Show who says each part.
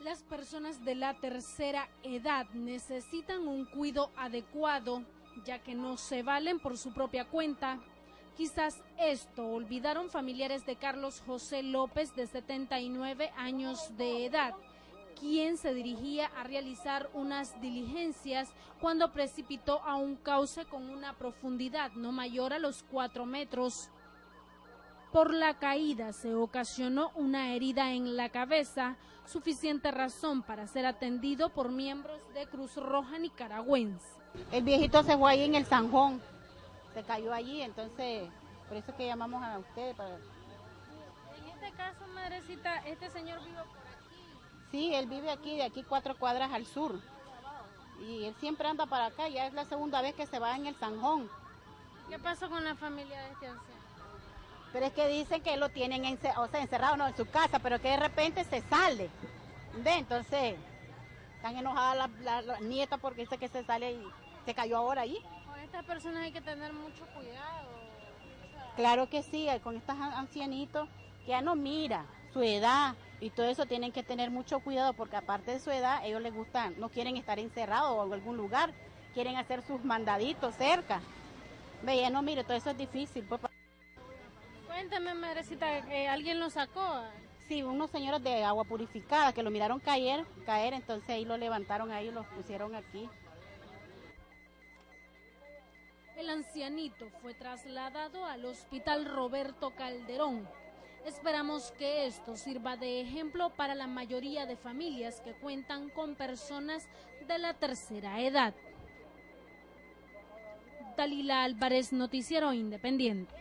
Speaker 1: Las personas de la tercera edad necesitan un cuidado adecuado, ya que no se valen por su propia cuenta. Quizás esto olvidaron familiares de Carlos José López, de 79 años de edad, quien se dirigía a realizar unas diligencias cuando precipitó a un cauce con una profundidad no mayor a los 4 metros. Por la caída se ocasionó una herida en la cabeza, suficiente razón para ser atendido por miembros de Cruz Roja nicaragüense.
Speaker 2: El viejito se fue ahí en el Zanjón, se cayó allí, entonces por eso es que llamamos a ustedes.
Speaker 1: En este caso, madrecita, este señor vive por aquí.
Speaker 2: Sí, él vive aquí, de aquí 4 cuadras al sur, y él siempre anda para acá, ya es la segunda vez que se va en el Zanjón.
Speaker 1: ¿Qué pasó con la familia de este anciano?
Speaker 2: Pero es que dicen que lo tienen encerrado no, en su casa, pero que de repente se sale. ¿Ve? Entonces, están enojadas las nietas porque dice que se sale y se cayó ahora ahí.
Speaker 1: Con estas personas hay que tener mucho cuidado.
Speaker 2: Claro que sí, con estos ancianitos que ya no mira su edad y todo eso, tienen que tener mucho cuidado porque aparte de su edad, ellos les gustan, no quieren estar encerrados o en algún lugar, quieren hacer sus mandaditos cerca. Ve, ya no mire, todo eso es difícil. Pues.
Speaker 1: Cuéntame, madrecita, ¿alguien lo sacó?
Speaker 2: Sí, unos señores de agua purificada que lo miraron caer, entonces ahí lo levantaron, ahí lo pusieron aquí.
Speaker 1: El ancianito fue trasladado al Hospital Roberto Calderón. Esperamos que esto sirva de ejemplo para la mayoría de familias que cuentan con personas de la tercera edad. Dalila Álvarez, Noticiero Independiente.